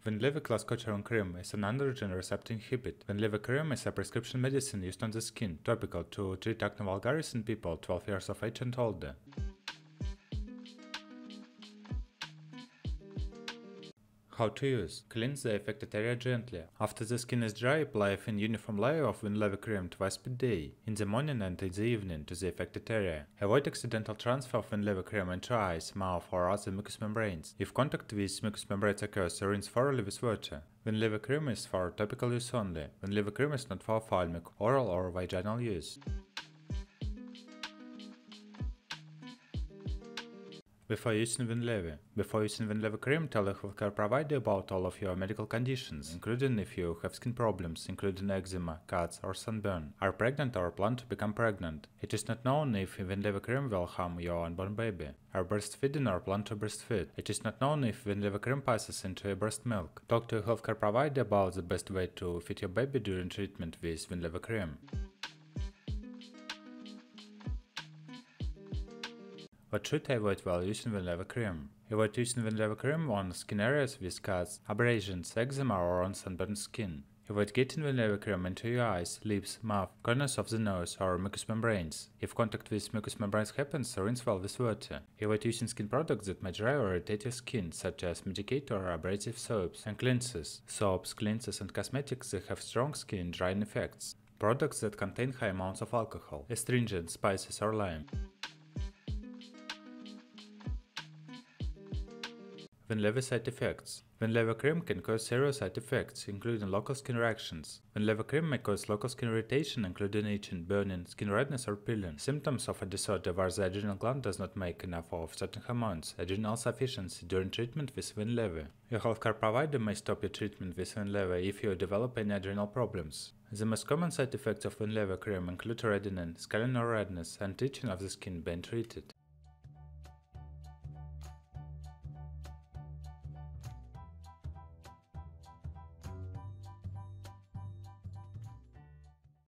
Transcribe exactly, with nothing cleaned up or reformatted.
Winlevi clascoterone cream is an androgen receptor inhibit. Winlevi cream is a prescription medicine used on the skin, topical, to treat acne vulgaris in people twelve years of age and older. How to use? Cleanse the affected area gently. After the skin is dry, apply a thin uniform layer of Winlevi cream twice per day, in the morning and in the evening, to the affected area. Avoid accidental transfer of Winlevi cream into eyes, mouth or other mucous membranes. If contact with mucous membranes occurs, rinse thoroughly with water. Winlevi cream is for topical use only. Winlevi cream is not for ophthalmic, oral or vaginal use. Before using Winlevi. Before using Winlevi cream, tell a healthcare provider about all of your medical conditions, including if you have skin problems, including eczema, cuts or sunburn, are pregnant or plan to become pregnant. It is not known if Winlevi cream will harm your unborn baby. Are breastfeeding or plan to breastfeed. It is not known if Winlevi cream passes into your breast milk. Talk to a healthcare provider about the best way to feed your baby during treatment with Winlevi cream. What should I avoid while using Winlevi cream? Avoid using Winlevi cream on skin areas with cuts, abrasions, eczema or on sunburned skin. Avoid getting Winlevi cream into your eyes, lips, mouth, corners of the nose or mucous membranes. If contact with mucous membranes happens, rinse well with water. Avoid using skin products that may dry or irritate your skin, such as medicated or abrasive soaps and cleansers. Soaps, cleansers and cosmetics that have strong skin drying effects. Products that contain high amounts of alcohol, astringents, spices or lime. Winlevi side effects. Winlevi cream can cause serious side effects, including local skin reactions. Winlevi cream may cause local skin irritation, including itching, burning, skin redness or peeling. Symptoms of a disorder where the adrenal gland does not make enough of certain hormones, adrenal insufficiency during treatment with Winlevi. Your healthcare provider may stop your treatment with Winlevi if you develop any adrenal problems. The most common side effects of Winlevi cream include reddening, scaling or redness, and itching of the skin being treated.